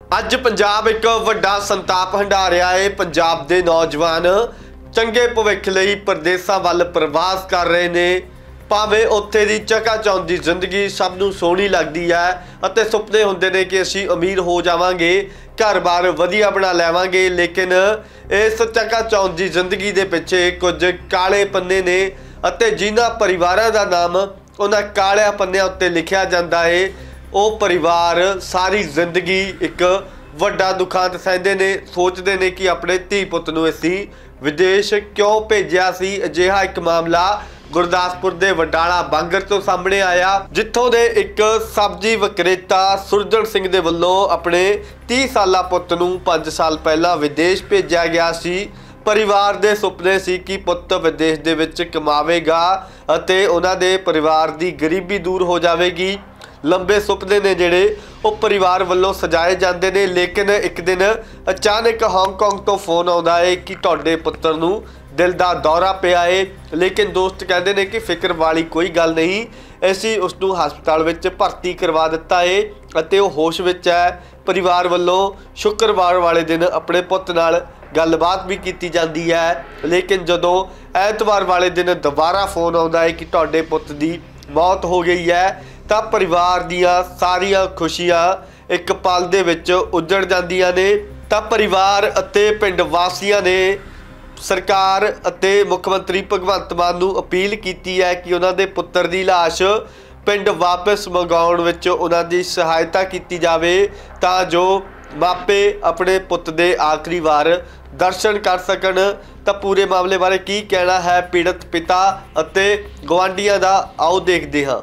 ਅੱਜ ਪੰਜਾਬ ਇੱਕ ਵੱਡਾ ਸੰਤਾਪ ਹੰਢਾ ਰਿਹਾ ਹੈ। ਪੰਜਾਬ ਦੇ ਨੌਜਵਾਨ ਚੰਗੇ ਭਵਿੱਖ ਲਈ ਪ੍ਰਦੇਸਾਂ ਵੱਲ ਪ੍ਰਵਾਸ ਕਰ ਰਹੇ ਨੇ। ਭਾਵੇਂ ਉੱਥੇ ਦੀ ਚਕਾਚੌਂਧ ਦੀ ਜ਼ਿੰਦਗੀ ਸਭ ਨੂੰ ਸੋਹਣੀ ਲੱਗਦੀ ਹੈ ਅਤੇ ਸੁਪਨੇ ਹੁੰਦੇ ਨੇ ਕਿ ਅਸੀਂ ਅਮੀਰ ਹੋ ਜਾਵਾਂਗੇ, ਘਰ-ਬਾਰ ਵਧੀਆ ਬਣਾ ਲੈਵਾਂਗੇ, ਲੇਕਿਨ ਇਸ ਚਕਾਚੌਂਧ ਦੀ ਜ਼ਿੰਦਗੀ ਦੇ ਪਿੱਛੇ ਕੁਝ ਕਾਲੇ ਪੰਨੇ ਨੇ ਅਤੇ ਜਿਨ੍ਹਾਂ ਪਰਿਵਾਰਾਂ ਦਾ ਨਾਮ ਉਹਨਾਂ ਕਾਲਿਆਂ ਪੰਨਿਆਂ ਉੱਤੇ ਲਿਖਿਆ ਜਾਂਦਾ ਹੈ, ਉਹ परिवार सारी जिंदगी एक वड्डा दुखांत सहंदे ने, सोचते ने कि अपने धी पुत नूं असीं विदेश क्यों भेजिया सी। अजिहा एक मामला गुरदासपुर दे वडाला बांगर तो सामने आया, जिथों दे एक सब्जी विक्रेता सुरजन सिंह दे वल्लों अपने 30 साला पुत नूं 5 साल पहला विदेश भेजिया गया सी। परिवार दे सुपने सी कि पुत विदेश दे विच कमावेगा अते उन्हां दे परिवार दी गरीबी दूर हो जावेगी। लंबे सुपने ने जिहड़े वो परिवार वालों सजाए जाते हैं, लेकिन एक दिन अचानक हांगकांग तो फोन आता है कि तुहाडे पुत्र नूं दिल का दौरा पिया है। लेकिन दोस्त कहते हैं कि फिक्र वाली कोई गल नहीं, असीं उसनूं हस्पताल विच भर्ती करवा दिता है अते वो होश विच है। परिवार वालों शुक्रवार वाले दिन अपने पुत नाल गलबात भी की जाती है, लेकिन जदों ऐतवार वाले दिन दोबारा फोन आता है कि तुहाडे पुत की मौत हो गई है, ਤਾਂ परिवार ਦੀਆਂ ਸਾਰੀਆਂ ਖੁਸ਼ੀਆਂ ਇੱਕ ਪਲ ਦੇ ਵਿੱਚ ਉਜੜ ਜਾਂਦੀਆਂ ਨੇ। ਤਾਂ परिवार ਅਤੇ ਪਿੰਡ ਵਾਸੀਆਂ ਨੇ ਸਰਕਾਰ ਅਤੇ ਮੁੱਖ ਮੰਤਰੀ ਭਗਵੰਤ ਮਾਨ ਨੂੰ ਅਪੀਲ ਕੀਤੀ ਹੈ ਕਿ ਉਹਨਾਂ ਦੇ ਪੁੱਤਰ ਦੀ ਲਾਸ਼ ਪਿੰਡ ਵਾਪਸ ਮੰਗਾਉਣ ਵਿੱਚ ਉਹਨਾਂ ਦੀ ਸਹਾਇਤਾ ਕੀਤੀ ਜਾਵੇ, ਤਾਂ ਜੋ ਮਾਪੇ ਆਪਣੇ ਪੁੱਤ ਦੇ ਆਖਰੀ ਵਾਰ ਦਰਸ਼ਨ ਕਰ ਸਕਣ। ਤਾਂ ਪੂਰੇ ਮਾਮਲੇ ਬਾਰੇ ਕੀ ਕਹਿਣਾ ਹੈ ਪੀੜਤ ਪਿਤਾ ਅਤੇ ਗਵਾਂਢੀਆਂ ਦਾ, ਆਓ ਦੇਖਦੇ ਹਾਂ।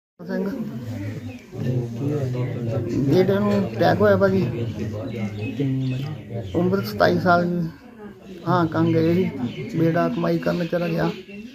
बेटे नूं अटैक होया भाजी, उम्र 27 साल जी। हाँ काम गए ही, बेटा कमाई करने चला गया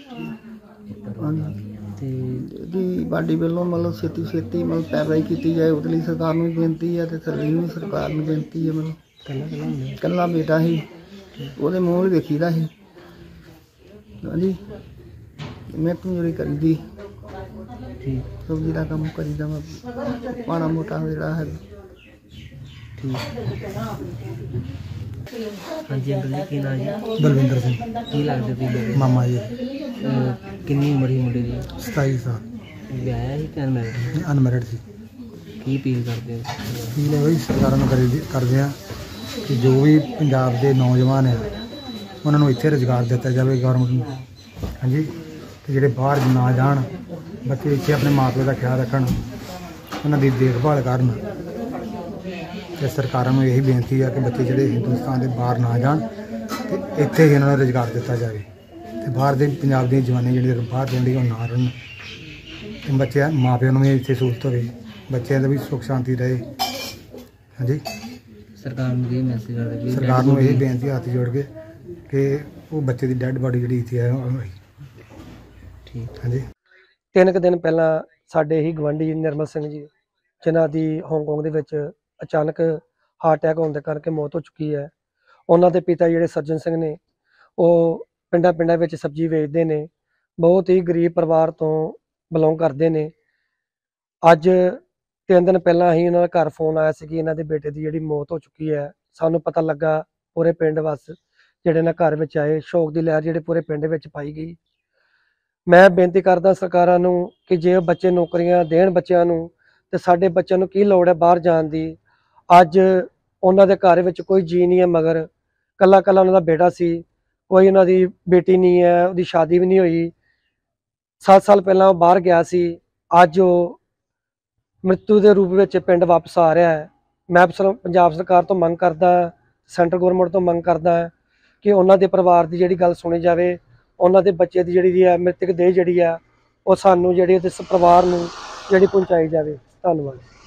जी। बाडी वालों मतलब छेती मतलब पैरवाई की जाए, उतली सरकार में बेनती है तो थल्ले भी सरकार में बेनती है। मतलब कल्ला बेटा ही, वो मूँह भी वेखी दा ही। हाँ जी, मैं कमजोरी करी दी, सब्जी का काम करीदा, माड़ा मोटा जोड़ा है। हाँ जी अंकल जी, की नाम जी? बलविंदर सिंह। की लगते थे मामा जी। किन्नी उम्र ही मुंडे दी? 27 साल। ਵਿਆਹਿਆ ਸੀ ਕਿ ਅਨਮੈਰਿਡ? अनमैरिड सी। ਕੀ ਅਪੀਲ ਕਰਦੇ ਹੋ? अपील है भाई सरकारों ਨੂੰ ਕਰਦੇ ਆ ਕਿ ਜੋ ਵੀ ਪੰਜਾਬ ਦੇ ਨੌਜਵਾਨ ਹੈ ਉਹਨਾਂ ਨੂੰ ਇੱਥੇ ਰੁਜ਼ਗਾਰ ਦਿੱਤਾ ਜਾਵੇ ਗਵਰਨਮੈਂਟ ਨੂੰ। ਹਾਂਜੀ, ਤੇ ਜਿਹੜੇ ਬਾਹਰ ਨਾ ਜਾਣ, ਬੱਚੇ ਇੱਥੇ ਆਪਣੇ ਮਾਂ ਪਿਓ ਦਾ ਖਿਆਲ ਰੱਖਣ, ਉਹਨਾਂ ਦੀ ਦੇਖਭਾਲ ਕਰਨ। ਤੇ ਸਰਕਾਰਾਂ ਨੂੰ ਇਹੀ ਬੇਨਤੀ ਹੈ ਕਿ ਬੱਚੇ ਜਿਹੜੇ ਹਿੰਦੁਸਤਾਨ ਦੇ ਬਾਹਰ ਨਾ ਜਾਣ ਤੇ ਇੱਥੇ ਹੀ ਉਹਨਾਂ ਨੂੰ ਰੁਜ਼ਗਾਰ ਦਿੱਤਾ ਜਾਵੇ, ਤੇ ਬਾਹਰ ਦੇ ਪੰਜਾਬ ਦੀਆਂ ਜਵਾਨੀ ਜਿਹੜੀ ਬਾਹਰ ਜਾਂਦੀ ਉਹ ਨਾ ਰਹਿਣ, ਤੇ ਬੱਚੇ ਮਾਂ ਪਿਓ ਨੂੰ ਵੀ ਇੱਥੇ ਸਹੂਲਤ ਹੋਵੇ, ਬੱਚਿਆਂ ਦਾ ਵੀ ਸੁੱਖ ਸ਼ਾਂਤੀ ਰਹੇ। ਹਾਂਜੀ, ਸਰਕਾਰ ਨੂੰ ਇਹ ਮੈਸੇਜ ਕਰਦੇ ਵੀ ਸਰਕਾਰ ਨੂੰ ਇਹ ਬੇਨਤੀ ਹੱਥ ਜੋੜ ਕੇ ਕਿ ਉਹ ਬੱਚੇ ਦੀ ਡੈਡ ਬਾਡੀ ਜਿਹੜੀ ਇੱਥੇ ਹੈ। ਠੀਕ। ਹਾਂਜੀ, 3 ਕੁ ਦਿਨ ਪਹਿਲਾਂ ਸਾਡੇ ਹੀ ਗਵਾਂਢੀ ਨਿਰਮਲ ਸਿੰਘ ਜੀ, ਜਿਨ੍ਹਾਂ ਦੀ ਹਾਂਗਕਾਂਗ ਦੇ ਵਿੱਚ ਅਚਾਨਕ ਹਾਰਟ ਅਟੈਕ ਹੋਣ ਦੇ ਕਰਕੇ ਮੌਤ ਹੋ ਚੁੱਕੀ ਹੈ। ਉਹਨਾਂ ਦੇ ਪਿਤਾ ਜਿਹੜੇ ਸਰਜਨ ਸਿੰਘ ਨੇ, ਉਹ ਪਿੰਡਾਂ ਵਿੱਚ ਸਬਜ਼ੀ ਵੇਚਦੇ ਨੇ, ਬਹੁਤ ਹੀ ਗਰੀਬ ਪਰਿਵਾਰ ਤੋਂ ਬਿਲੋਂਗ ਕਰਦੇ ਨੇ। ਅੱਜ 3 ਦਿਨ ਪਹਿਲਾਂ ਹੀ ਇਹਨਾਂ ਦਾ ਘਰ ਫੋਨ ਆਇਆ ਸੀ ਕਿ ਇਹਨਾਂ ਦੇ ਬੇਟੇ ਦੀ ਜਿਹੜੀ ਮੌਤ ਹੋ ਚੁੱਕੀ ਹੈ। ਸਾਨੂੰ ਪਤਾ ਲੱਗਾ, ਪੂਰੇ ਪਿੰਡ ਵਾਸਤੇ ਜਿਹੜੇ ਨਾ ਘਰ ਵਿੱਚ ਆਏ, ਸ਼ੋਕ ਦੀ ਲਹਿਰ ਜਿਹੜੇ ਪੂਰੇ ਪਿੰਡ ਵਿੱਚ ਪਾਈ ਗਈ। ਮੈਂ ਬੇਨਤੀ ਕਰਦਾ ਸਰਕਾਰਾਂ ਨੂੰ ਕਿ ਜੇ ਬੱਚੇ ਨੌਕਰੀਆਂ ਦੇਣ ਬੱਚਿਆਂ ਨੂੰ, ਤੇ ਸਾਡੇ ਬੱਚਿਆਂ ਨੂੰ ਕੀ ਲੋੜ ਹੈ ਬਾਹਰ ਜਾਣ ਦੀ। ਅੱਜ ਉਹਨਾਂ ਦੇ ਘਰ ਵਿੱਚ ਕੋਈ ਜੀ ਨਹੀਂ ਹੈ, ਮਗਰ ਕੱਲਾ ਉਹਨਾਂ ਦਾ ਬੇਟਾ ਸੀ, ਕੋਈ ਉਹਨਾਂ ਦੀ ਬੇਟੀ ਨਹੀਂ ਹੈ, ਉਹਦੀ ਸ਼ਾਦੀ ਵੀ ਨਹੀਂ ਹੋਈ। 7 ਸਾਲ ਪਹਿਲਾਂ ਉਹ ਬਾਹਰ ਗਿਆ ਸੀ, ਅੱਜ ਉਹ ਮ੍ਰਿਤੂ ਦੇ ਰੂਪ ਵਿੱਚ ਪਿੰਡ ਵਾਪਸ ਆ ਰਿਹਾ ਹੈ। ਮੈਂ ਪੰਜਾਬ ਸਰਕਾਰ ਤੋਂ ਮੰਗ ਕਰਦਾ, ਸੈਂਟਰ ਗੌਰਮੈਂਟ ਤੋਂ ਮੰਗ ਕਰਦਾ ਕਿ ਉਹਨਾਂ ਦੇ ਪਰਿਵਾਰ ਦੀ ਜਿਹੜੀ ਗੱਲ ਸੁਣੀ ਜਾਵੇ, ਉਹਨਾਂ ਦੇ ਬੱਚੇ ਦੀ ਜਿਹੜੀ ਹੈ ਮ੍ਰਿਤਕ ਦੇਹ ਜਿਹੜੀ ਆ ਉਹ ਸਾਨੂੰ ਜਿਹੜੀ ਇਸ ਪਰਿਵਾਰ ਨੂੰ ਜਿਹੜੀ ਪਹੁੰਚਾਈ ਜਾਵੇ। ਧੰਨਵਾਦ।